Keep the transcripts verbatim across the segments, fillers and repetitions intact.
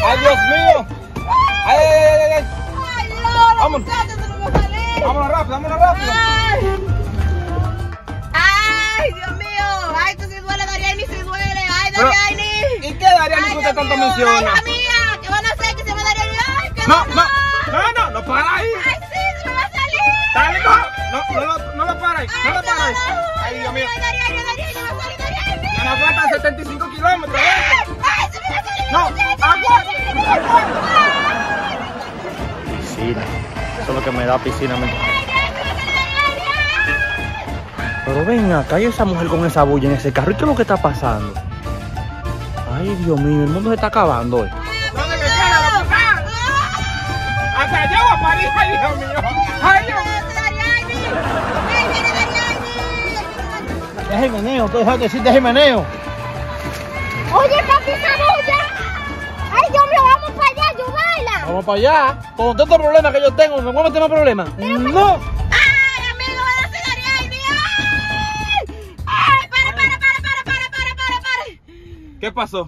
¡Ay, Dios mío! ¡Ay, ay, ay, ay! ¡Ay, ¡Ay, Dios! Vámonos. ¡Muchachos, se nos va a salir! ¡Vámonos rápido, vámonos rápido! ¡Ay! ¡Ay, Dios mío! ¡Ay, tú sí duele, Dariani, sí duele! ¡Ay, Pero, Dariani! ¿y qué Dariani que usted tanto menciona? ¡Ay, hija mía! ¿Qué van a hacer? ¿Que se me Dariani? ¡Ay, qué No, van no, a- no, no, no para ahí. ¡Ay, sí, se me va a salir! Dale, no, no, no, lo- no lo para ahí, no lo para ahí. Ay, Dios mío. ¡Ay, Dariani, Dariani, se me va a salir, Dariani! Ya nos faltan setenta y cinco kilómetros. ¿eh? ¡Ay, se me va a salir! No, muchachos! aguanta. Piscina. Eso es lo que me da piscina. Me... Pero ven acá, hay esa mujer con esa bulla en ese carro. ¿Y qué es lo que está pasando? Ay, Dios mío, el mundo se está acabando. ¿eh? ¿Dónde me queda la boca? Hasta allá voy a parir. Ay, Dios mío. Ay, Dios mío. Es el meneo, ¿qué dejas de decir de meneo? Oye, papi, esa bulla. Ay, Dios mío, vamos para allá, ayudarla. Vamos para allá. Con tantos problemas que yo tengo, ¿me voy a meter más problemas? No. ¡Ay, amigo, van a hacer Dariani! ¡Ay! ¡Ay, para, para, para, para, para, para, para, para! ¿Qué pasó?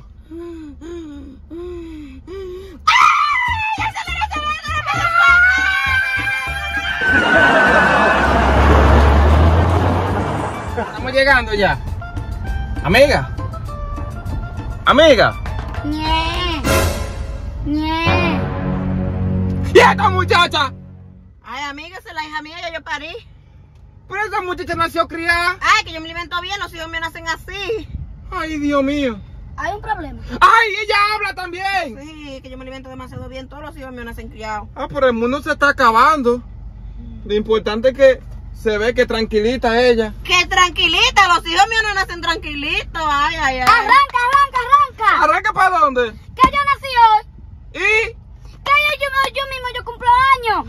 Estamos llegando ya. Amiga. Amiga. Ñe. Ñe. ¡Quieta, muchacha! Ay, amiga, esa es la hija mía, ya yo parí. Pero esa muchacha nació criada. Ay, que yo me alimento bien, los hijos míos nacen así. Ay, Dios mío. Hay un problema. ¡Ay, ella habla también! Sí, que yo me alimento demasiado bien, todos los hijos míos nacen criados. Ah, pero el mundo se está acabando. Lo importante es que se ve que tranquilita ella. Que tranquilita, los hijos míos no nacen tranquilitos. Ay, ay, ay. Arranca, arranca, arranca. ¿Arranca para dónde? Que yo nací hoy. ¿Y? Que yo, yo, yo mismo, yo cumplo años.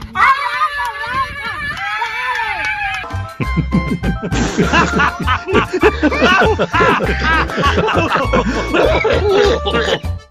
Arranca, arranca. Dale.